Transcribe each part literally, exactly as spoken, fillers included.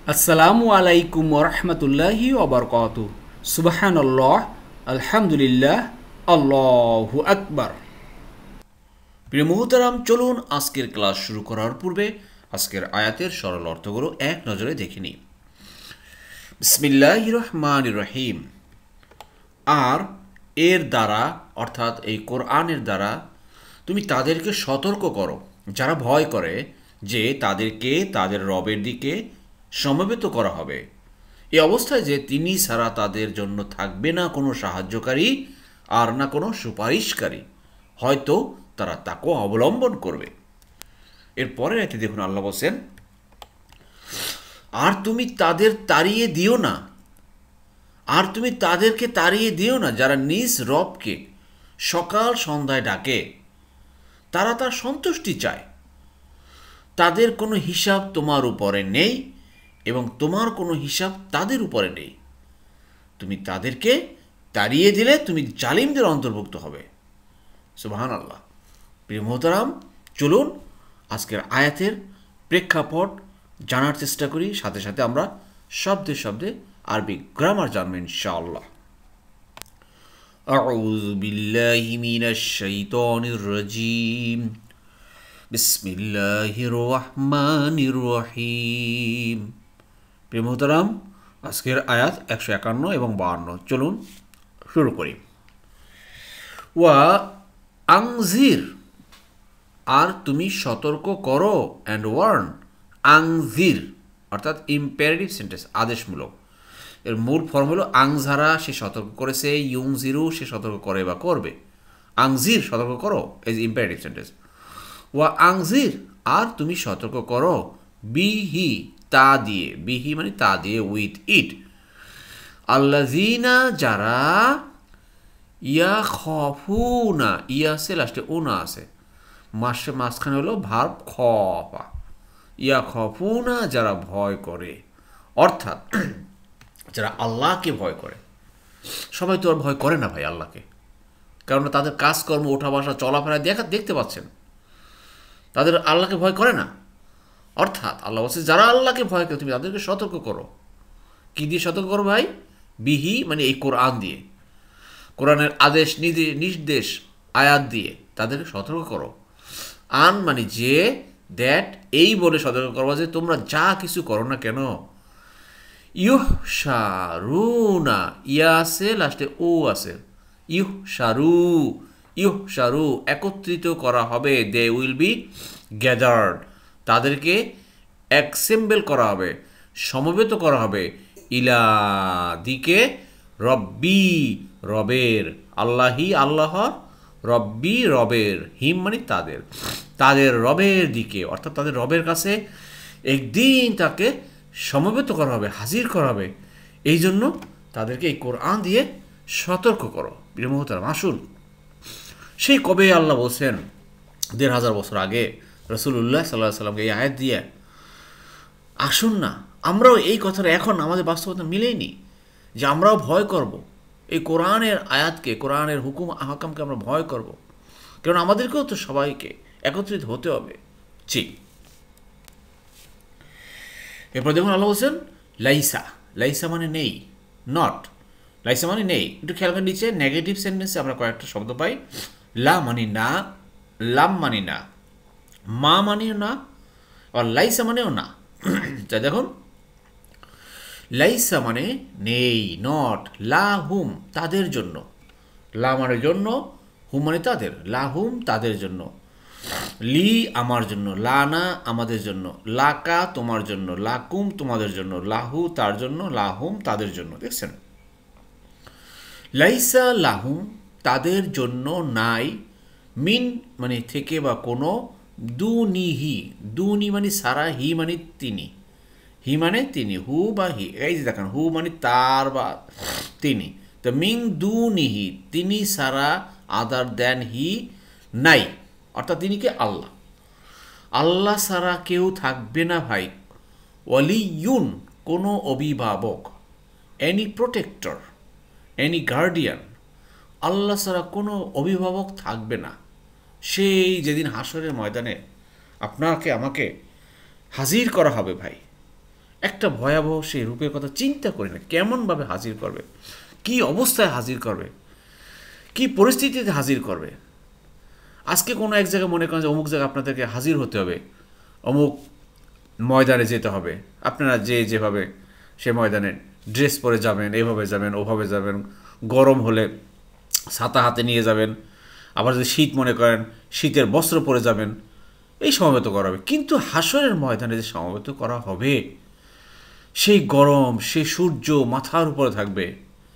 আসসালামু আলাইকুম ওরহমতুল্লাহি ওবরকাতু। সুবহানাল্লাহ, আলহামদুলিল্লাহ, আল্লাহু আকবার। প্রিয় মুহতারাম, চলুন আজকের ক্লাস শুরু করার পূর্বে আজকের আয়াতের সরল অর্থগুলো এক নজরে দেখে নিই। বিসমিল্লাহির রহমানির রহিম। আর এর দ্বারা অর্থাৎ এই কোরআনের দ্বারা তুমি তাদেরকে সতর্ক করো যারা ভয় করে যে তাদেরকে তাদের রবের দিকে সমবেত করা হবে, এই অবস্থায় যে তিনি ছাড়া তাদের জন্য থাকবে না কোনো সাহায্যকারী আর না কোনো সুপারিশকারী, হয়তো তারা তাকেও অবলম্বন করবে। এরপরে এতে দেখুন আল্লাহ বলছেন, আর তুমি তাদের তাড়িয়ে দিও না আর তুমি তাদেরকে তাড়িয়ে দিও না যারা নিজ রবকে সকাল সন্ধ্যায় ডাকে, তারা তার সন্তুষ্টি চায়। তাদের কোনো হিসাব তোমার উপরে নেই এবং তোমার কোনো হিসাব তাদের উপরে নেই। তুমি তাদেরকে তাড়িয়ে দিলে তুমি জালিমদের অন্তর্ভুক্ত হবে। সুবহানাল্লাহ। প্রিয় মোহতারাম, চলুন আজকের আয়াতের প্রেক্ষাপট জানার চেষ্টা করি, সাথে সাথে আমরা শব্দে শব্দে আরবি গ্রামার জানবো ইনশাআল্লাহ। আউযু বিল্লাহি মিনাশ শাইতানির রাজীম। বিসমিল্লাহির রহমানির রহিম। প্রিয় মুহতারাম, আজকের আয়াত একশো একান্ন এবং বাহান্ন। চলুন শুরু করি। ওয়া আংজির, আর তুমি সতর্ক করো, অ্যান্ড ওয়ার্ন। আংজির অর্থাৎ ইম্পারেটিভ সেন্টেন্স, আদেশমূলক। এর মূল ফর্ম হলো আংজারা, সে সতর্ক করেছে, ইউংজিরু সে সতর্ক করে বা করবে। আংজির সতর্ক করো ইজ ইম্পারেটিভ সেন্টেন্স। ওয়া আংজির, আর তুমি সতর্ক করো, বিহি তা দিয়ে, বিহি মানে তা দিয়ে, উইথ ইট, আল্লাযিনা যারা, ইয়া খফুনা, ইয়া আছে লাস্টে উনা আছে, মাসে মাঝখানে হলো ভার্ব খফা। ইয়া খফুনা যারা ভয় করে, অর্থাৎ যারা আল্লাহকে ভয় করে। সবাই তো আর ভয় করে না ভাই আল্লাহকে, কারণ তাদের কাজকর্ম, ওঠা বসা, চলাফেরা দেখা দেখতে পাচ্ছেন, তাদের আল্লাহকে ভয় করে না। অর্থাৎ আল্লাহ বলছে যারা আল্লাহকে ভয় করে তুমি তাদেরকে সতর্ক করো। কী দিয়ে সতর্ক করো ভাই? বিহি মানে এই কোরআন দিয়ে, কোরআনের আদেশ নির্দেশ আয়াত দিয়ে তাদেরকে সতর্ক করো। আন মানে যে, দ্যাট এই বলে সতর্ক করবো যে তোমরা যা কিছু করো না কেন, ইউহ শারুনা, ইয়া আছে লাস্টে ও আছে, ইউহ শারু, ইউহ শারু একত্রিত করা হবে, দে উইল বি গ্যাদার্ড, তাদেরকে অ্যাসেম্বল করা হবে, সমবেত করা হবে, ইলা দিকে, রব্বি রবের, আল্লাহি আল্লাহর, রব্বি রবের, হিম মানে তাদের, তাদের রবের দিকে, অর্থাৎ তাদের রবের কাছে একদিন তাকে সমবেত করা হবে, হাজির করা হবে। এই জন্য তাদেরকে এই কোরআন দিয়ে সতর্ক করো। প্রিয় মুহতারাম, আসুন সেই কবে আল্লাহ বলছেন দেড় হাজার বছর আগে রাসূলুল্লাহ সাল্লাল্লাহু আলাইহি সাল্লামকে এই আয়াত দিয়ে। আসুন না আমরাও এই কথাটা এখন আমাদের বাস্তবতা মিলেইনি যে আমরাও ভয় করব এই কোরআনের আয়াতকে, কোরআনের হুকুম আহকামকে আমরা ভয় করব, কারণ আমাদেরকেও তো সবাইকে একত্রিত হতে হবে। জি, এরপর দেখুন আল্লাহ বলছেন লাইসা, লাইসা মানে নেই, নট, লাইসা মানে নেই। একটু খেয়াল করে নিচে নেগেটিভ সেন্টেন্সে আমরা কয়েকটা শব্দ পাই। লা মানে না, লাম মানে না, মা মানেও না, আর লাইসা মানেও না। যা দেখুন, লাইসা মানে নেই, নট, লা হুম তাদের জন্য, লা মানে জন্য, হুম মানে তাদের, লা হুম তাদের জন্য, লি আমার জন্য, লানা আমাদের জন্য, লাকা তোমার জন্য, লাকুম তোমাদের জন্য, লাহু তার জন্য, লাহুম তাদের জন্য। দেখছেন, লাইসা লাহুম তাদের জন্য নাই, মিন মানে থেকে বা কোনো, দুনিহি দুনি মানে সারা, হি মানে তিনি, হি মানে তিনি, হু বা হি, এই যে দেখেন হু মানে তার বা তিনি, তো মিন দুনিহি তিনি সারা, আদার দেন হি নাই, অর্থাৎ তিনি কে? আল্লাহ। আল্লাহ ছাড়া কেউ থাকবে না ভাই। ওয়ালিয়ুন কোনো অভিভাবক, এনি প্রোটেক্টর, এনি গার্ডিয়ান, আল্লাহ ছাড়া কোনো অভিভাবক থাকবে না। সেই যেদিন হাসরের ময়দানে আপনাকে আমাকে হাজির করা হবে ভাই, একটা ভয়াবহ সেই রূপের কথা চিন্তা করি না, কেমনভাবে হাজির করবে, কি অবস্থায় হাজির করবে, কি পরিস্থিতিতে হাজির করবে। আজকে কোনো এক জায়গায় মনে করেন যে অমুক জায়গায় আপনাদেরকে হাজির হতে হবে, অমুক ময়দানে যেতে হবে, আপনারা যে যেভাবে সে ময়দানে ড্রেস পরে যাবেন, এভাবে যাবেন, ওভাবে যাবেন, গরম হলে ছাতা হাতে নিয়ে যাবেন, আবার যদি শীত মনে করেন শীতের বস্ত্র পরে যাবেন, এই সমবেত করা হবে। কিন্তু হাসরের ময়দানে যে সমবেত করা হবে, সেই গরম, সেই সূর্য মাথার উপরে থাকবে,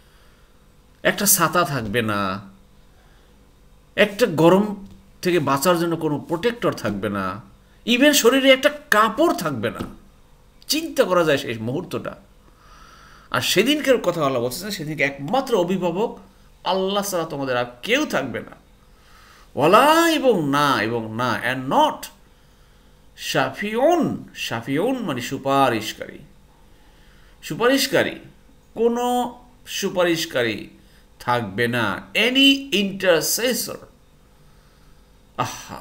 একটা ছাতা থাকবে না, একটা গরম থেকে বাঁচার জন্য কোনো প্রোটেক্টর থাকবে না, ইভেন শরীরে একটা কাপড় থাকবে না। চিন্তা করা যায় সেই মুহূর্তটা। আর সেদিনকার কথা আল্লাহ বলছেন, সেদিনকে একমাত্র অভিভাবক আল্লাহ ছাড়া তোমাদের আর কেউ থাকবে না। ওয়ালা এবং না, এবং না, অ্যান্ড নট শাফিউন। শাফিউন মানে সুপারিশকারী। সুপারিশকারী, কোনো সুপারিশকারী থাকবে না। Any intercessor. আহা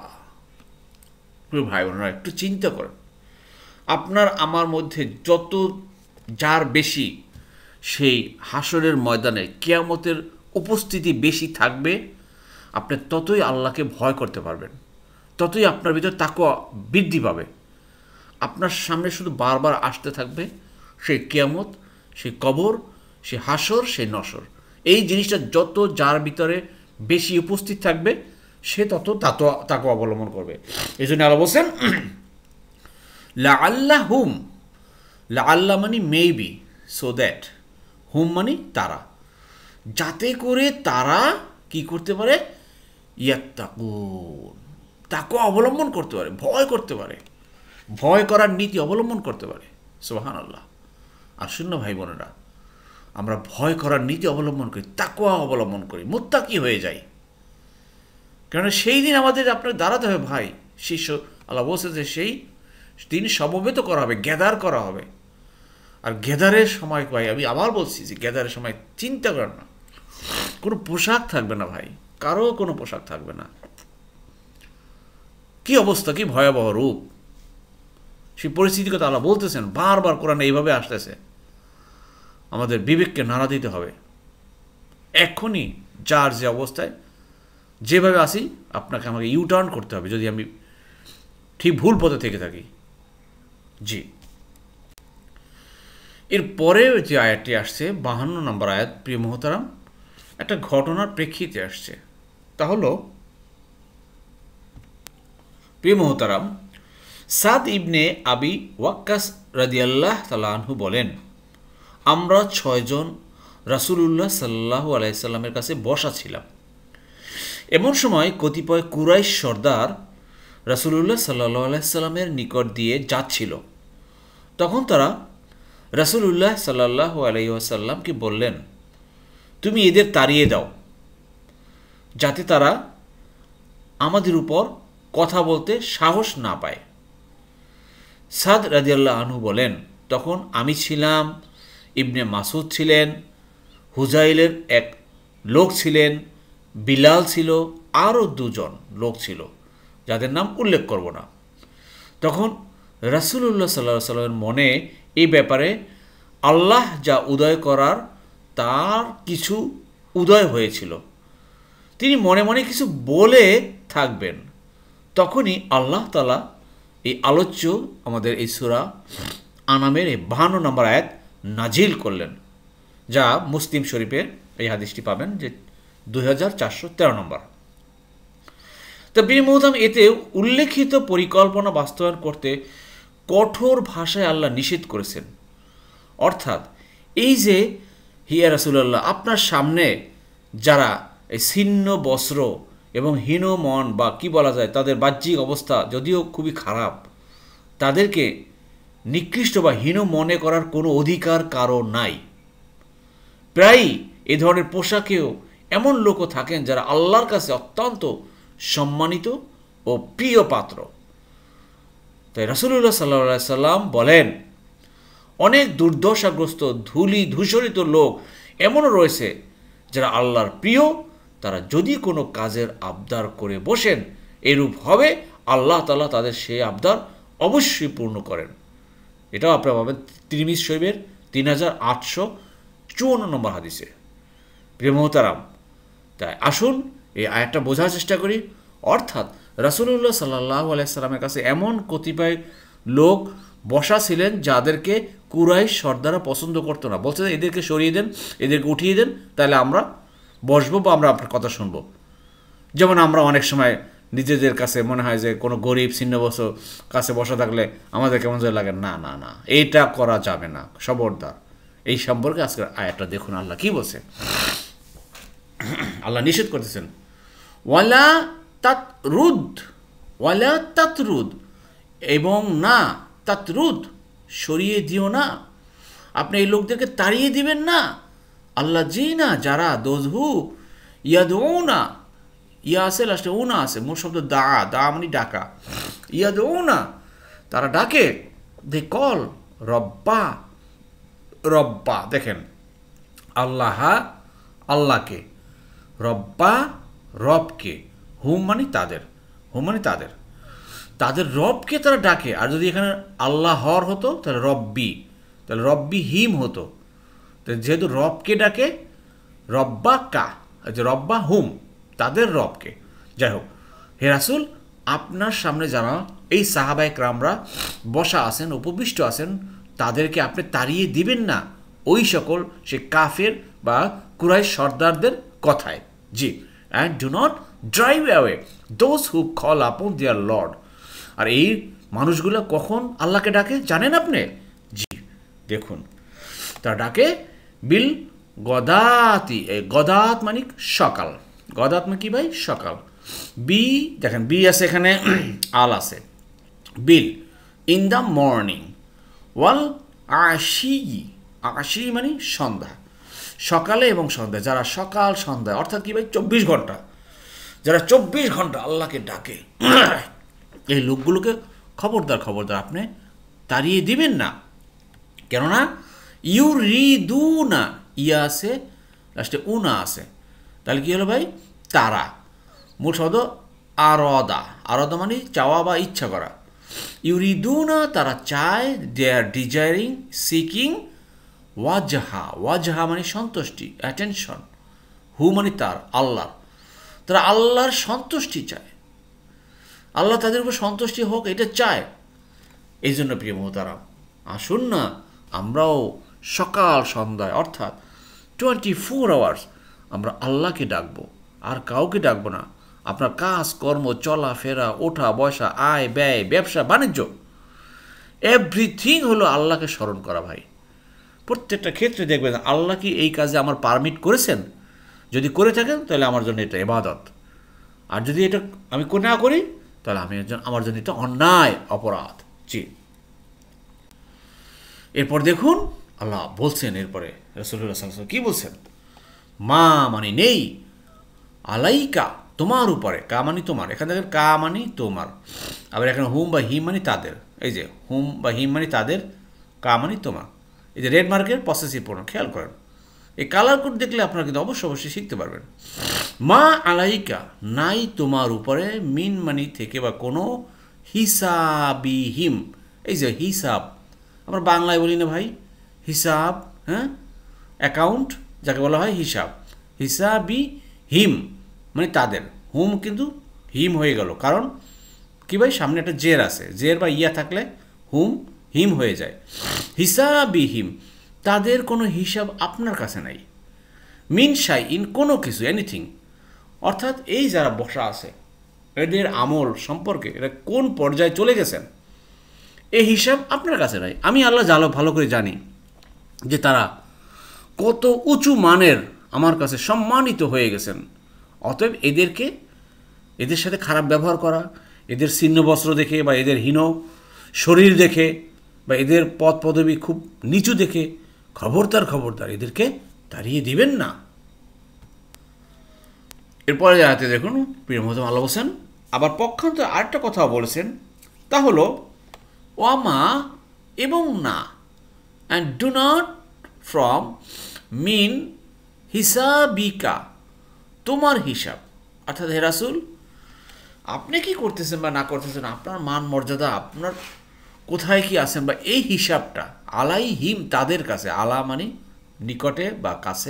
ভাই বোনেরা, একটু চিন্তা করেন, আপনার আমার মধ্যে যত যার বেশি সেই হাসরের ময়দানে কিয়ামতের উপস্থিতি বেশি থাকবে, আপনি ততই আল্লাহকে ভয় করতে পারবেন, ততই আপনার ভিতর তাকওয়া বৃদ্ধি পাবে। আপনার সামনে শুধু বারবার আসতে থাকবে সেই কিয়ামত, সেই কবর, সেই হাসর, সেই নসর। এই জিনিসটা যত যার ভিতরে বেশি উপস্থিত থাকবে, সে তত তাকওয়া অবলম্বন করবে। এই জন্য আল্লাহ বলছেন লাআল্লাহ হুম, লাআল্লাহ মানে মেবি, সো দ্যাট, হুম মানে তারা, যাতে করে তারা কি করতে পারে, ইয়াত্তাকুন, তাকওয়া অবলম্বন করতে পারে, ভয় করতে পারে, ভয় করার নীতি অবলম্বন করতে পারে। সুবহানাল্লাহ। আর শূন্য ভাই বোনেরা, আমরা ভয় করার নীতি অবলম্বন করি, তাকওয়া অবলম্বন করি, মুত্তাকি হয়ে যাই। কারণ সেই দিন আমাদের আপনার দাঁড়াতে হবে ভাই। শিষ্য আল্লাহ বলছে যে সেই দিন সমবেত করা হবে, গ্যাদার করা হবে। আর গ্যাদারের সময় ভাই, আমি আবার বলছি যে গ্যাদারের সময় চিন্তা করেন না, কোনো পোশাক থাকবে না ভাই, কারো কোনো পোশাক থাকবে না। কি অবস্থা, কি ভয়াবহ রূপ, সেই পরিস্থিতির কথা আল্লাহ বলতেছেন, বারবার কোরআনে এইভাবে আসতেছে। আমাদের বিবেককে নাড়া দিতে হবে। এখনই যার যে অবস্থায় যেভাবে আসি, আপনাকে আমাকে ইউটার্ন করতে হবে যদি আমি ঠিক ভুল পথে থেকে থাকি। জি, এর পরে যে আয়াতটি আসছে, বাহান্ন নম্বর আয়াত, প্রিয় মোহতারাম, একটা ঘটনার প্রেক্ষিতে আসছে। তা হলো, প্রিয় মোহতারাম, সাদ ইবনে আবি ওয়াক্কাস রাদিয়াল্লাহু তাআলা আনহু বলেন, আমরা ছয়জন রাসূলুল্লাহ সাল্লাল্লাহু আলাইহি সাল্লামের কাছে বসা ছিলাম। এমন সময় কতিপয় কুরাইশ সর্দার রাসূলুল্লাহ সাল্লাল্লাহু আলাইহি সাল্লামের নিকট দিয়ে যাচ্ছিল। তখন তারা রাসূলুল্লাহ সাল্লাল্লাহু আলাইহি ওয়াসাল্লামকে বললেন, তুমি এদের তাড়িয়ে দাও, যাতে তারা আমাদের উপর কথা বলতে সাহস না পায়। সাদ রাদিয়াল্লাহু আনহু বলেন, তখন আমি ছিলাম, ইবনে মাসুদ ছিলেন, হুজাইলের এক লোক ছিলেন, বিলাল ছিল, আরও দুজন লোক ছিল যাদের নাম উল্লেখ করব না। তখন রাসূলুল্লাহ সাল্লাল্লাহু আলাইহি সাল্লামের মনে এই ব্যাপারে আল্লাহ যা উদয় করার তার কিছু উদয় হয়েছিল। তিনি মনে মনে কিছু বলে থাকবেন। তখনই আল্লাহ তাআলা এই আলোচ্য আমাদের এই সূরা আনামের এই বাহান্ন নম্বর আয়াত নাজিল করলেন, যা মুসলিম শরীফে এই হাদিসটি পাবেন, যে দুই হাজার চারশো তেরো নম্বর। তা বীর মুহতাম, এতে উল্লেখিত পরিকল্পনা বাস্তবায়ন করতে কঠোর ভাষায় আল্লাহ নিষেধ করেছেন। অর্থাৎ এই যে হিয়া রাসূলুল্লাহ, আপনার সামনে যারা এই ছিন্ন বস্ত্র এবং হীন মন, বা কি বলা যায়, তাদের বাহ্যিক অবস্থা যদিও খুবই খারাপ, তাদেরকে নিকৃষ্ট বা হীন মনে করার কোনো অধিকার কারো নাই। প্রায়ই এ ধরনের পোশাকেও এমন লোকও থাকেন যারা আল্লাহর কাছে অত্যন্ত সম্মানিত ও প্রিয় পাত্র। তাই রাসূলুল্লাহ সাল্লাল্লাহু আলাইহি সাল্লাম বলেন, অনেক দুর্দশাগ্রস্ত ধূলি ধূসরিত লোক এমনও রয়েছে যারা আল্লাহর প্রিয়। তারা যদি কোনো কাজের আবদার করে বসেন, এরূপ হবে আল্লাহ তাআলা তাদের সেই আবদার অবশ্যই পূর্ণ করেন। এটাও আপনারা পাবেন তিরমিজি শরীফের তিন হাজার আটশো চুয়ান্ন নম্বর হাদিসে। প্রিয় মোহতারাম, তাই আসুন এই আয়াতটা বোঝার চেষ্টা করি। অর্থাৎ রাসূলুল্লাহ সাল্লাল্লাহু আলাইহি সাল্লামের কাছে এমন কতিপয় লোক বসা ছিলেন যাদেরকে কুরাইশ সর্দাররা পছন্দ করতো না, বলছে এদেরকে সরিয়ে দেন, এদেরকে উঠিয়ে দেন, তাহলে আমরা বসবো বা আমরা আপনার কথা শুনবো। যেমন আমরা অনেক সময় নিজেদের কাছে মনে হয় যে কোনো গরিব ছিন্নবস্ত কাছে বসা থাকলে আমাদের কেমন যেন লাগে, না না না এইটা করা যাবে না, খবরদার। এই সম্পর্কে আজকের আয়াতটা দেখুন আল্লাহ কি বলছে। আল্লাহ নিষেধ করতেছেন, ওয়ালা তাতরুদ, ওয়ালা তাতরুদ, এবং না তাতরুদ, সরিয়ে দিও না, আপনি এই লোকদেরকে তাড়িয়ে দিবেন না। আল্লাহ জি না, যারা দোজহু ইয়াদউনা, ইয়া আছে লাস্টে উনা আছে, মূল শব্দ দা, দা মানে ডাকা, ইয়াদউনা তারা ডাকে, দে কল রব্বা, রব্বা দেখেন আল্লাহ আল্লাহকে, রব্বা রবকে, হুম মানে তাদের, হুম মানে তাদের, তাদের রবকে তারা ডাকে। আর যদি এখানে আল্লাহর হতো তাহলে রব্বি, তাহলে রব্বি হিম হতো। তো যেহেতু রবকে ডাকে, রব্বা কা, যে রব্বা হুম, তাদের রবকে। যাই হোক, হে রাসূল, আপনার সামনে যারা এই সাহাবায়ে কেরামরা বসা আছেন, উপবিষ্ট আছেন, তাদেরকে আপনি তাড়িয়ে দিবেন না ওই সকল সে কাফের বা কুরাইশ সর্দারদের কথায়। জি, and do not drive away those who call upon their Lord. আর এই মানুষগুলো কখন আল্লাহকে ডাকে জানেন আপনি? জি, দেখুন তারা ডাকে বিল গদাতি, এই গদাত মানে সকাল, গদাত মানে কি ভাই? সকাল। বি দেখেন, বি আছে এখানে, আল আছে, বিল ইন দ্য মর্নিং, ওয়াল আশি, আশি মানে সন্ধ্যা, সকালে এবং সন্ধ্যায়, যারা সকাল সন্ধ্যায় অর্থাৎ কি ভাই চব্বিশ ঘন্টা, যারা চব্বিশ ঘন্টা আল্লাহকে ডাকে, এই লোকগুলোকে খবরদার খবরদার আপনি তাড়িয়ে দিবেন না। কেননা ইউ রিদু না, ইয়া আছে লাস্টে উনা আছে, তাহলে কি হলো ভাই? তারা, মূল শব্দ আরদা, আরদা মানে চাওয়া বা ইচ্ছা করা। ইউরিদুনা তারা চায়, দে আর ডিজায়ারিং, সিকিং, ওয়াজহা, ওয়াজহা মানে সন্তুষ্টি, অ্যাটেনশন, হু মানে তার, আল্লাহ, তারা আল্লাহর সন্তুষ্টি চায়, আল্লাহ তাদের উপর সন্তুষ্টি হোক এটা চায়। এই জন্য প্রিয় মোহতারাম, আসুন না আমরাও সকাল সন্ধ্যায় অর্থাৎ টোয়েন্টি ফোর আওয়ার্স আমরা আল্লাহকে ডাকবো, আর কাউকে ডাকবো না। আপনার কাজ কর্ম, চলাফেরা, ওঠা বসা, আয় ব্যয়, ব্যবসা বাণিজ্য, এভরিথিং হলো আল্লাহকে স্মরণ করা ভাই। প্রত্যেকটা ক্ষেত্রে দেখবেন আল্লাহ কি এই কাজে আমার পারমিট করেছেন, যদি করে থাকেন তাহলে আমার জন্য এটা ইবাদত, আর যদি এটা আমি না করি তাহলে আমি আমার জন্য এটা অন্যায়, অপরাধ। জি, এরপর দেখুন আল্লাহ বলছেন, এরপরে রাসূলুল্লাহ সাল্লাল্লাহু আলাইহি ওয়াসাল্লাম কি বলছেন? মা মানে নেই, আলাইকা তোমার উপরে, কা মানে তোমার, এখানে দেখেন কা মানে তোমার, আবার এখানে হুম বা হিম মানে তাদের, এই যে হুম বা হিম মানে তাদের, কা মানে তোমার, এই যে রেড মার্কের পসেসিভ প্রোনাউন, খেয়াল করেন। এই কালার কোড দেখলে আপনারা কিন্তু অবশ্যই অবশ্যই শিখতে পারবেন। মা আলাইকা নাই তোমার উপরে, মিন মানি থেকে বা কোনো, হিসাবিহিম, এই যে হিসাব, আমরা বাংলায় বলি না ভাই হিসাব, হ্যাঁ অ্যাকাউন্ট যাকে বলা হয় হিসাব, হিসাবি হিম মানে তাদের, হুম কিন্তু হিম হয়ে গেল, কারণ কি ভাই সামনে একটা জের আছে, জের বা ইয়া থাকলে হুম হিম হয়ে যায়। হিসাবি হিম তাদের কোনো হিসাব আপনার কাছে নাই, মিন শাই ইন কোনো কিছু, এনিথিং, অর্থাৎ এই যারা বসা আছে এদের আমল সম্পর্কে এরা কোন পর্যায়ে চলে গেছেন এই হিসাব আপনার কাছে নাই। আমি আল্লাহ জালো ভালো করে জানি যে তারা কত উঁচু মানের আমার কাছে সম্মানিত হয়ে গেছেন। অতএব এদেরকে, এদের সাথে খারাপ ব্যবহার করা, এদের ছিন্ন বস্ত্র দেখে বা এদের হীন শরীর দেখে বা এদের পদ পদবি খুব নিচু দেখে খবরদার খবরদার এদেরকে তাড়িয়ে দিবেন না। এরপরে যাতে দেখুন প্রিয় মোহাম্মদ আল্লাহ বলছেন, আবার পক্ষান্তরে আরেকটা কথা বলেছেন, তা হলো ওয়ামা এবং না, অ্যান্ড ডু নট ফ্রম মিন হিসাবিকা তোমার হিসাব, অর্থাৎ হে রাসূল আপনি কি করতেছেন বা না করতেছেন আপনার মান মর্যাদা, আপনার কোথায় কি আছেন, বা এই হিসাবটা আলাই হিম তাদের কাছে, আলা মানে নিকটে বা কাছে,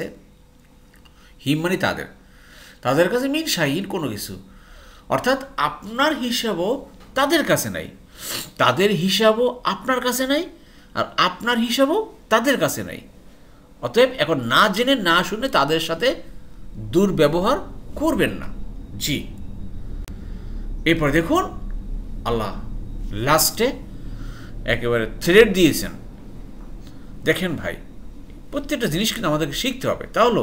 হিম মানে তাদের, তাদের কাছে মিন শাহীন কোনো কিছু, অর্থাৎ আপনার হিসাবও তাদের কাছে নাই, তাদের হিসাবও আপনার কাছে নাই, আর আপনার হিসাবও তাদের কাছে নাই। অতএব এখন না জেনে না শুনে তাদের সাথে দুর্ব্যবহার করবেন না। জি, এরপর দেখুন আল্লাহ লাস্টে একেবারে থ্রেড দিয়েছেন। দেখেন ভাই, প্রত্যেকটা জিনিস কিন্তু আমাদেরকে শিখতে হবে। তা হলো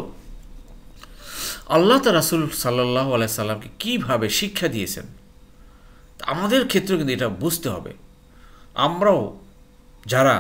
আল্লাহ তার রাসূল সাল্লাল্লাহু আলাইহি সাল্লামকে কীভাবে শিক্ষা দিয়েছেন, আমাদের ক্ষেত্রে কিন্তু এটা বুঝতে হবে। আমরাও যারা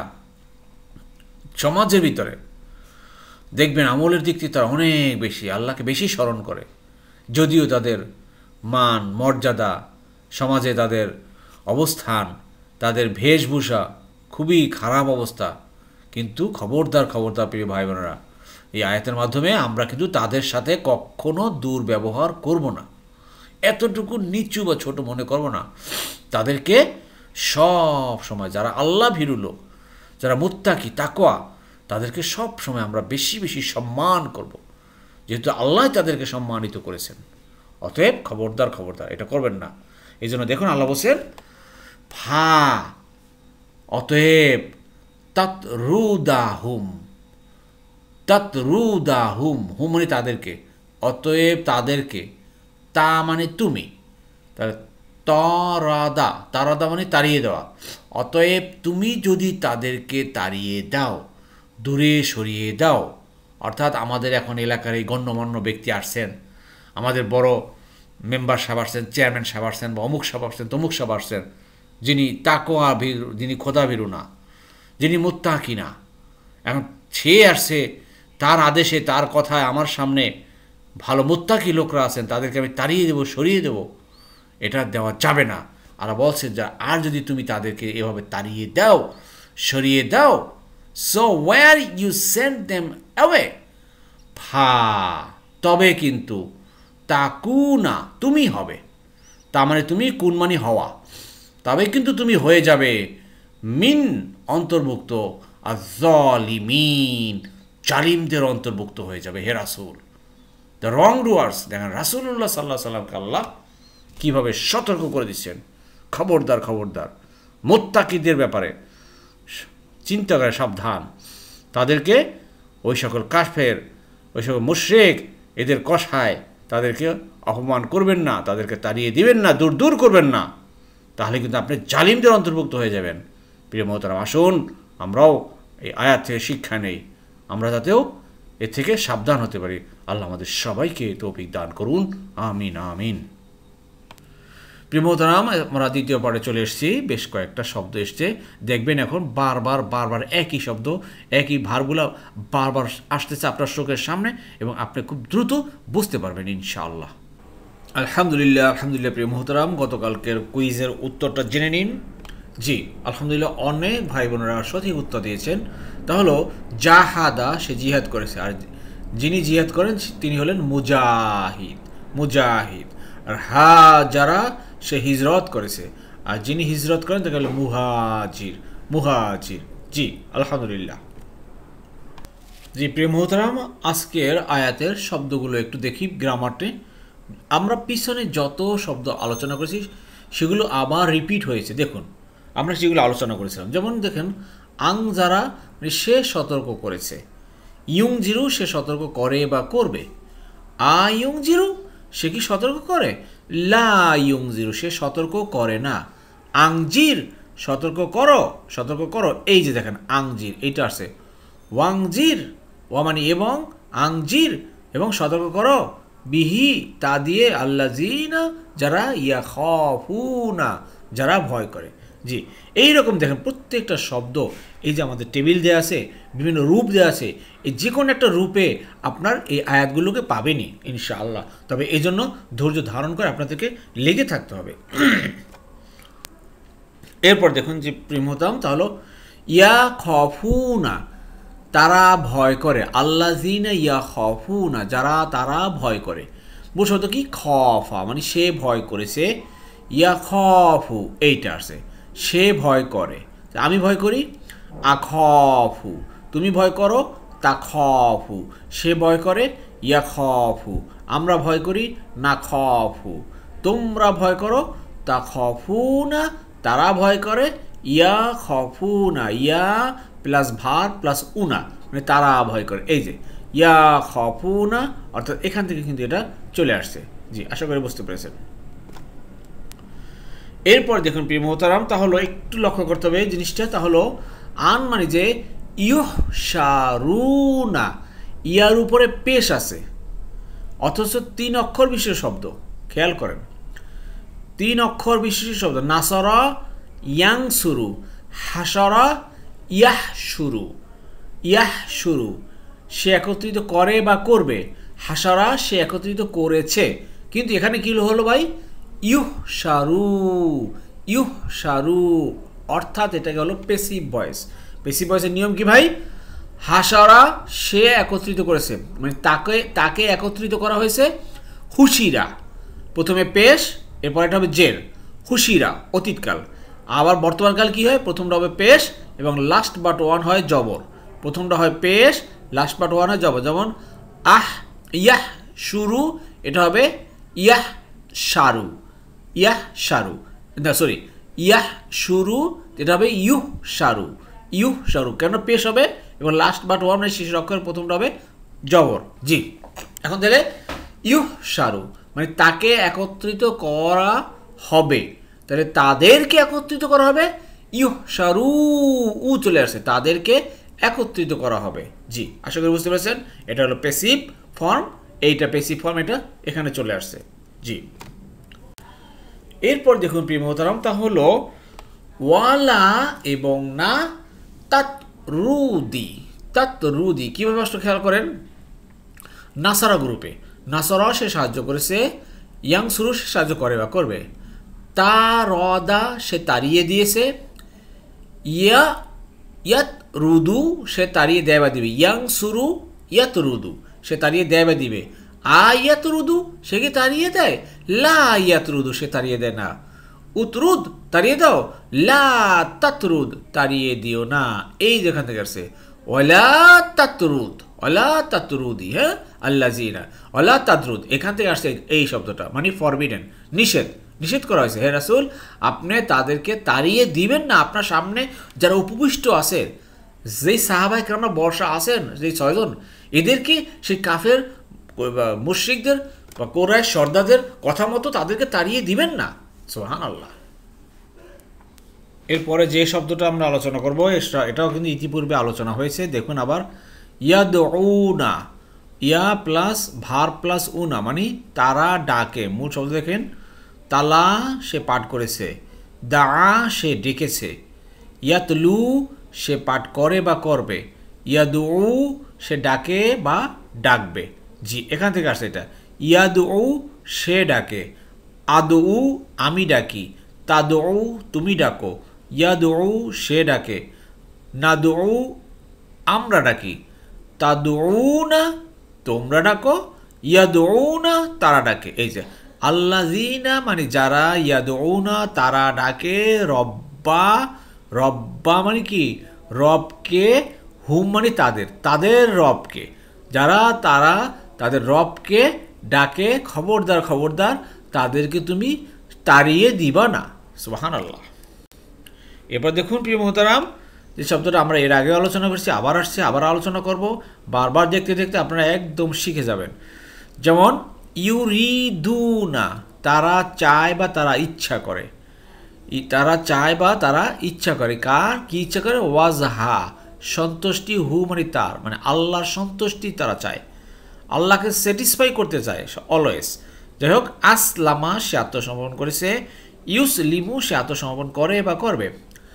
সমাজের ভিতরে দেখবেন আমলের দিক থেকে তারা অনেক বেশি আল্লাহকে বেশি স্মরণ করে, যদিও তাদের মান মর্যাদা, সমাজে তাদের অবস্থান, তাদের বেশভূষা খুবই খারাপ অবস্থা, কিন্তু খবরদার খবরদার প্রিয় ভাই বোনেরা, এই আয়াতের মাধ্যমে আমরা কিন্তু তাদের সাথে কখনো দুর্ব্যবহার করব না, এতটুকু নিচু বা ছোট মনে করব না। তাদেরকে সব সময়, যারা আল্লাহ ভীরু লোক, যারা মুত্তাকি তাকওয়া, তাদেরকে সব সময় আমরা বেশি বেশি সম্মান করব, যেহেতু আল্লাহ তাদেরকে সম্মানিত করেছেন। অতএব খবরদার খবরদার এটা করবেন না। এই জন্য দেখুন আল্লাহ বলছেন ফা, অতএব তৎ রুদা হুম, তৎ রুদা হুম, হুম মানে তাদেরকে, অতএব তাদেরকে, তা মানে তুমি, তাহলে তরাদা, তারাদা মানে তাড়িয়ে দেওয়া, অতএব তুমি যদি তাদেরকে তাড়িয়ে দাও, দূরে সরিয়ে দাও, অর্থাৎ আমাদের এখন এলাকার এই গণ্যমান্য ব্যক্তি আসছেন, আমাদের বড় মেম্বার সাহেব আসছেন, চেয়ারম্যান সাহেব আসছেন, বা অমুক সাহেব আসছেন, তমুক সাহেব আসছেন, যিনি তাকওয়া ভীরু, যিনি খোদা ভীরু না, যিনি মুত্তাকি না, এখন সে আসছে, তার আদেশে তার কথায় আমার সামনে ভালো মুত্তাকি লোকরা আছেন, তাদেরকে আমি তাড়িয়ে দেবো, সরিয়ে দেবো, এটা দেওয়া যাবে না। আর বলছে যা, আর যদি তুমি তাদেরকে এভাবে তাড়িয়ে দাও, সরিয়ে দাও, so were you send them away, ফা, তবে কিন্তু তাকুনা, তুমি হবে, তার মানে তুমি কুন মানে হওয়া, তবে কিন্তু তুমি হয়ে যাবে মিন অন্তর্ভুক্ত, আর জালিমিন, জালিমদের অন্তর্ভুক্ত হয়ে যাবে হে রাসূল, দ্য রং ডুয়ার্স। দেখেন রাসূলুল্লাহ সাল্লাল্লাহু আলাইহি সাল্লামকে আল্লাহ কীভাবে সতর্ক করে দিচ্ছেন, খবরদার খবরদার মুত্তাকিদের ব্যাপারে চিন্তা করে সাবধান, তাদেরকে ওই সকল কাফের, ওই সকল মুশরিক, এদের কষায় তাদেরকে অপমান করবেন না, তাদেরকে তাড়িয়ে দিবেন না, দূর দূর করবেন না, তাহলে কিন্তু আপনি জালিমদের অন্তর্ভুক্ত হয়ে যাবেন। প্রিয় মোহতারাম, আসুন আমরাও এই আয়াত থেকে শিক্ষা নেই, আমরা যাতেও এর থেকে সাবধান হতে পারি। আল্লাহ আমাদের সবাইকে তৌফিক দান করুন, আমিন আমিন। প্রিয় মোহতারাম, আমরা দ্বিতীয় পার্টে চলে এসেছি, বেশ কয়েকটা শব্দ এসছে, দেখবেন এখন বারবার বারবার একই শব্দ, একই ভারগুলো বারবার আসতেছে আপনার চোখের সামনে, এবং আপনি খুব দ্রুত বুঝতে পারবেন ইনশাআল্লাহ। আলহামদুলিল্লাহ, আলহামদুলিল্লাহ। প্রিয় মোহতারাম, গতকালকের কুইজের উত্তরটা জেনে নিন। জি, আলহামদুলিল্লাহ, অনেক ভাই বোনেরা সঠিক উত্তর দিয়েছেন। তা হলো জাহাদা, সে জিহাদ করেছে, আর যিনি জিহাদ করেন তিনি হলেন মুজাহিদ, মুজাহিদ। আর হাজারা, সে হিজরত করেছে, আর যিনি হিজরত করেন তাকে হলো মুহাজির, মুহাজির। জি, আলহামদুলিল্লাহ। জি প্রিয় মোহতারাম, আজকের আয়াতের শব্দগুলো একটু দেখি গ্রামারটে। আমরা পিছনে যত শব্দ আলোচনা করেছি সেগুলো আবার রিপিট হয়েছে। দেখুন আমরা সেগুলো আলোচনা করেছিলাম, যেমন দেখেন আং যারা, সে সতর্ক করেছে, ইয়ং জিরু, সে সতর্ক করে বা করবে, আ ইয়ং জিরু, সে কি সতর্ক করে, লা ইয়ং জিরু, সে সতর্ক করে না, আংজির, সতর্ক করো, সতর্ক করো, এই যে দেখেন আংজির, এইটা আসছে, ওয়াংজির, ওয়া মানে এবং, আংজির এবং সতর্ক করো, বিহি, তা দিয়ে, আল্লাযিনা, যারা, ইয়াখাফুনা, যারা ভয় করে। জি, এইরকম দেখেন প্রত্যেকটা শব্দ, এই যে আমাদের টেবিল দেওয়া আছে, বিভিন্ন রূপ দেওয়া আছে, এই যে কোনো একটা রূপে আপনার এই আয়াতগুলোকে পাবেনই ইনশাআল্লাহ। তবে এই জন্য ধৈর্য ধারণ করে আপনাদেরকে লেগে থাকতে হবে। এরপর দেখুন যে প্রিমতাম, তাহলে ইয়া খফুনা, তারা ভয় করে, আল্লাযিনা ইয়া খফুনা, যারা তারা ভয় করে। বুঝতো কি, খফা মানে সে ভয় করেছে, ইয়া খফু এইটা আছে, সে ভয় করে, আমি ভয় করি আখাফু, তুমি ভয় করো তাখাফু, সে ভয় করে ইয়াখাফু, আমরা ভয় করি নাখাফু, তোমরা ভয় করো তাখাফুনা, তারা ভয় করে ইয়াখাফুনা, ইয়া প্লাস ভার প্লাস উনা, মানে তারা ভয় করে। এই যে ইয়াখাফুনা, অর্থাৎ এখান থেকে কিন্তু এটা চলে আসছে। জি, আশা করি বুঝতে পেরেছেন। এরপর দেখুন প্রিয় মোহতারাম, তাহলে একটু লক্ষ্য করতে হবে এই জিনিসটা, তাহলে আন মানে যে ইউহশারুনা, ইয়ার উপরে পেশ আছে, অথচ তিন অক্ষর বিশিষ্ট শব্দ। খেয়াল করেন, তিন অক্ষর বিশিষ্ট শব্দ। নাসরা ইয়াং শুরু, হাসরা ইয়াহ শুরু, ইয়াহ শুরু, সে একত্রিত করে বা করবে, হাসারা সে একত্রিত করেছে। কিন্তু এখানে কি হলো ভাই, ইউহ শারু, ইউহ শারু, অর্থাৎ এটাকে হলো পেসিভ ভয়েস। পেসিভ ভয়েসের নিয়ম কি ভাই, হাসারা সে একত্রিত করেছে, মানে তাকে তাকে একত্রিত করা হয়েছে হুশিরা, প্রথমে পেশ, এরপর এটা হবে জের, হুশিরা অতীতকাল। আবার বর্তমানকাল কি হয়, প্রথমটা হবে পেশ এবং লাস্ট বাট ওয়ান হয় জবর, প্রথমটা হয় পেশ, লাস্ট বাট ওয়ান হয় জবর। যেমন আহ ইয়াহ শুরু, এটা হবে ইয়াহ শারু, ইয়াহ শারু, না সরি ইয়াহ শুরু, এটা হবে ইউহ শারু, ইউহ শারু, কেন পেশ হবে এবং লাস্ট বাট ওয়ান মানে শেষের অক্ষর প্রথমটা হবে জবর। জি, এখন তাহলে ইউহ শারু মানে তাকে একত্রিত করা হবে, তাহলে তাদেরকে একত্রিত করা হবে, ইউহ শারু উ চলে আসছে, তাদেরকে একত্রিত করা হবে। জি, আশা করি বুঝতে পেরেছেন, এটা হলো প্যাসিভ ফর্ম, এইটা প্যাসিভ ফর্ম, এটা এখানে চলে আসছে। জি, এরপর দেখুন প্রিয় মোহতারাম, তা হলো ওয়ালা এবং না তাত রুদি, তাত রুদি কীভাবে আসলে খেয়াল করেন, নাসারা গ্রুপে নাসারা সে সাহায্য করেছে, ইয়াং শুরু সে সাহায্য করে বা করবে, তা রদা সে তাড়িয়ে দিয়েছে, ইয়া ইয়াত রুদু সে তাড়িয়ে দেয় বা দিবে, ইয়াং শুরু ইয়াত রুদু সে তাড়িয়ে দেয় বা দিবে, আয়াত রুদু সে কি তাড়িয়ে দেয়, লা ইয়াত রুদু সে তাড়িয়ে দেয় না, উতরুদ তাড়িয়ে দাও, লা তাতরুদ তাড়িয়ে দিও না। এই যেখান থেকে আসছে ওয়ালা তাতরুদ, ওয়ালা তাতরুদি, হ্যাঁ আল্লাযিনা, ওয়ালা তাতরুদ, এখান থেকে আসছে এই শব্দটা, মানে ফরবিডেন, নিষেধ, নিষেধ করা হয়েছে, হে রাসূল আপনি তাদেরকে তাড়িয়ে দিবেন না, আপনার সামনে যারা উপবিষ্ট আছে, যেই সাহাবায়ে কেরাম বর্ষা আছেন, যেই ছয়জন, এদেরকে সেই কাফের মুশরিকদের বা কোরাইশ সর্দারদের কথা মতো তাদেরকে তাড়িয়ে দিবেন না। সুবহানাল্লাহ। এরপরে যে শব্দটা আমরা আলোচনা করব, এটাও কিন্তু ইতিপূর্বে আলোচনা হয়েছে। দেখুন আবার, ইয়াদউনা, ইয়া প্লাস ভার প্লাস উনা, মানে তারা ডাকে। মূল শব্দ দেখেন, তালা সে পাঠ করেছে, দা সে ডেকেছে, ইয়াতলু সে পাঠ করে বা করবে, ইয়াদু সে ডাকে বা ডাকবে। জি, এখান থেকে আসছে এটা, ইয়াদু সে ডাকে, আদু আমি ডাকি, তাদু তুমি ডাকো, ইয়াদু সে ডাকে, নাদু আমরা ডাকি, তাদু না তোমরা ডাকো, ইয়াদু না তারা ডাকে। এই যে আল্লাযিনা মানে যারা, ইয়াদউনা তারা ডাকে, রব্বা, রব্বা মানে কি, রবকে, হুম মানে তাদের, তাদের রবকে, যারা তারা তাদের রবকে ডাকে, খবরদার খবরদার তাদেরকে তুমি তাড়িয়ে দিবা না। সুবহানাল্লাহ। এবার দেখুন প্রিয় মুহতারাম, যে শব্দটা আমরা এর আগে আলোচনা করছি, আবার আসছে, আবার আলোচনা করব, বারবার দেখতে দেখতে আপনারা একদম শিখে যাবেন। যেমন ইউরিদুনা তারা চায় বা তারা ইচ্ছা করে, তারা চায় বা তারা ইচ্ছা করে, কার কি ইচ্ছা করে, ওয়াজহা সন্তুষ্টি, হু মানে তার, মানে আল্লাহর সন্তুষ্টি তারা চায়, আল্লাহকে স্যাটিসফাই করতে চায় অলওয়েজ। যাই হোক, আসলামা সে আত্মসমর্পণ করেছে, ইউসলিমু সে আত্মসমর্পণ করে বা করবে,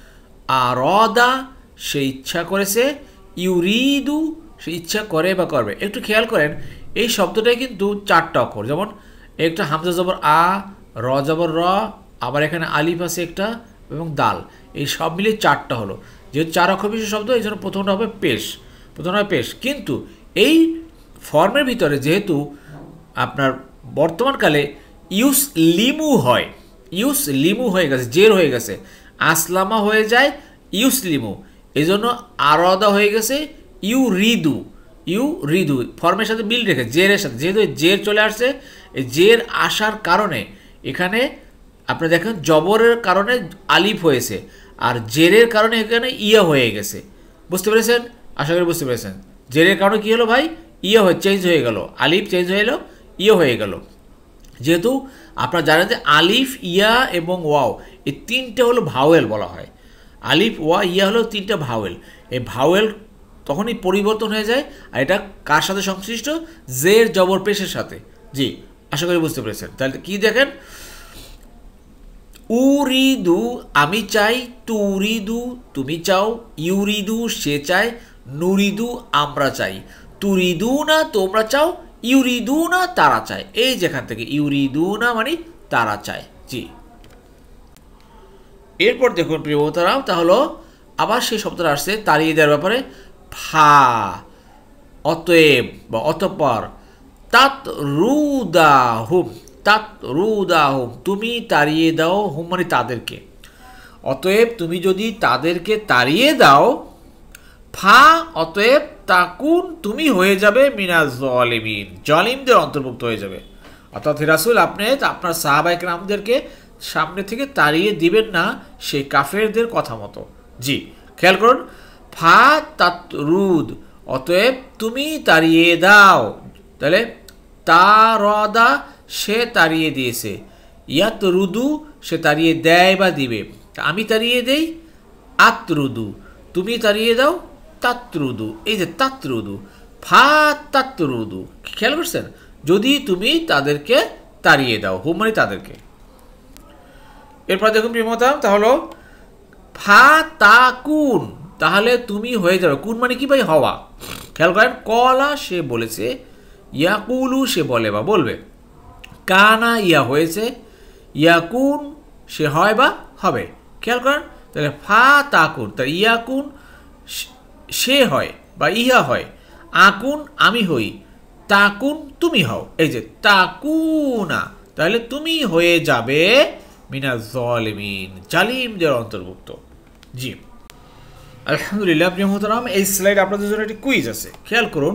আরদা সে ইচ্ছা করেছে, ইউরিদু সে ইচ্ছা করে বা করবে। একটু খেয়াল করেন, এই শব্দটাই কিন্তু চারটা অক্ষর, যেমন একটা হামজা জবর আ, র জবর র, আবার এখানে আলিফ আছে একটা এবং দাল, এই সব মিলিয়ে চারটা হলো। যেহেতু চার অক্ষর বিশিষ্ট শব্দ, এই জন্য প্রথমটা হবে পেশ, প্রথমটা হবে পেশ। কিন্তু এই ফর্মের ভিতরে যেহেতু আপনার বর্তমানকালে ইউস লিমু হয়, ইউস লিমু হয়ে গেছে, জের হয়ে গেছে, আসলামা হয়ে যায় ইউসলিমু, এই জন্য আরদা হয়ে গেছে ইউরিদু, ইউরিদু ফর্মের সাথে মিল রেখে জেরের সাথে, যেহেতু জের চলে আসছে, এই জের আসার কারণে এখানে আপনি দেখেন জবরের কারণে আলিফ হয়েছে, আর জেরের কারণে এখানে ইয়া হয়ে গেছে। বুঝতে পেরেছেন? আশা করি বুঝতে পেরেছেন। জেরের কারণে কী হলো ভাই? ইয়া হয়ে চেঞ্জ হয়ে গেল, আলিফ চেঞ্জ হয়ে এলো, ইয়া হয়ে গেল। যেহেতু আপনারা জানেন যে আলিফ, ইয়া এবং ওয়াও এই তিনটে হলো ভাওয়েল বলা হয়। আলিফ, ওয়া, ইয়া হলো তিনটা ভাওয়েল। এই ভাওয়েল তখনই পরিবর্তন হয়ে যায়, আর এটা কার সাথে সংশ্লিষ্ট? জের জবর পেশের সাথে। জি, আশা করি বুঝতে পেরেছেন। তাহলে কি দেখেন, উরিদু আমি চাই, তুরিদু তুমি চাও, ইউরিদু সে চায়, নুরিদু আমরা চাই, তুরিদু না তোমরা চাও, ইউরিদু না তারা চায়। এই যেখান থেকে ইউরিদু না মানে তারা চায়। জি, এরপর দেখুন প্রিয় মোহতারাম, তাহলে আবার সেই শব্দটা আসছে তাড়িয়ে দেওয়ার ব্যাপারে, ফা অতএব বা অতঃপর, তাত রুদা হুম, তাত রুদা হুম তুমি তাড়িয়ে দাও, হুম মানে তাদেরকে। অতএব তুমি যদি তাদেরকে তাড়িয়ে দাও, ফা অতএব তাকুন তুমি হয়ে যাবে মিনাজ জালিমিন, জালিমদের অন্তর্ভুক্ত হয়ে যাবে। অর্থাৎ রাসূল আপনি আপনার সাহাবায়ে কেরামদেরকে সামনে থেকে তাড়িয়ে দিবেন না সেই কাফেরদের কথা মতো। জি, খেয়াল করুন, ফা তাতরুদ অতএব তুমি তাড়িয়ে দাও, তাহলে তারদা সে তাড়িয়ে দিয়েছে, ইয়াতরুদু সে তাড়িয়ে দেয় বা দিবে, আমি তাড়িয়ে দেই, আতরুদু তুমি তাড়িয়ে দাও, তাতরুদু এই যে তাতরুদু, ফা তাতরুদু খেয়াল করছেন, যদি তুমি তাদেরকে তাড়িয়ে দাও, হুম মানে তাদেরকে। এরপর দেখুন প্রিয়মতাম, তাহলে ফা তাকুন তাহলে তুমি হয়ে যাবে, কুন মানে কি ভাই? হওয়া। খেয়াল করেন, কলা সে বলেছে, ইয়াকুলু সে বলে বা বলবে, কানা ইয়া হয়েছে, ইয়াকুন সে হয় বা হবে। খেয়াল করেন, তাহলে ফা তাকুন তাহলে ইয়াকুন সে হয় বা ইহা হয়, আকুন আমি হই, তাকুন তুমি হও। এই যে তাকুনা তাহলে তুমি হয়ে যাবে মিনাজ জালিমিন জালিমদের অন্তর্ভুক্ত। জি, আলহামদুলিল্লাহ প্রিয় মোহতারাম, এই স্লাইড আপনাদের জন্য একটি কুইজ আছে, খেয়াল করুন।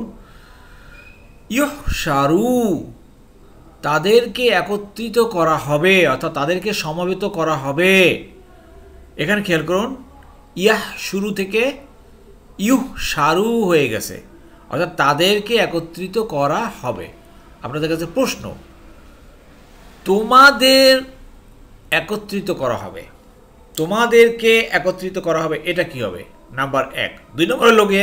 ইহশারু তাদেরকে একত্রিত করা হবে, অর্থাৎ তাদেরকে সমবেত করা হবে। এখানে খেয়াল করুন, ইয়াহ শুরু থেকে ইউহ শারু হয়ে গেছে, অর্থাৎ তাদেরকে একত্রিত করা হবে। আপনাদের কাছে প্রশ্ন, তোমাদের একত্রিত করা হবে, তোমাদেরকে একত্রিত করা হবে, এটা কি হবে? নাম্বার এক। দুই নম্বরের লোকে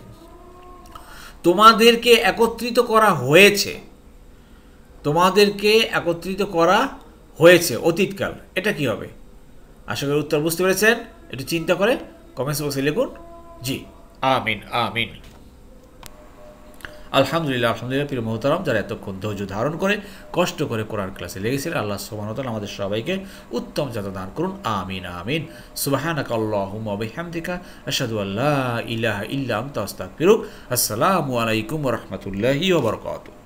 তোমাদেরকে একত্রিত করা হয়েছে, তোমাদেরকে একত্রিত করা হয়েছে অতীতকাল, এটা কি হবে? আশা করি উত্তর বুঝতে পেরেছেন। একটু চিন্তা করে কমেন্টস বক্সে লিখুন। জি, আমিন আমিন। আলহামদুলিল্লাহ আলহামদুলিল্লাহ প্রিয় মোহতারাম, যারা এতক্ষণ ধৈর্য ধারণ করে কষ্ট করে কোরআন ক্লাসে লেগেছিলেন, আল্লাহ সুবহানাহু ওয়া তাআলা আমাদের সবাইকে উত্তম যাতা দান করুন। আমিন আমিন। সুবহানাকা আল্লাহুম্মা ওয়া বিহামদিকা আশহাদু আল্লা ইলাহা ইল্লা আনতা আস্তাগফিরুক। আসসালামু আলাইকুম ওয়া রাহমাতুল্লাহি ওয়া বারাকাতুহু।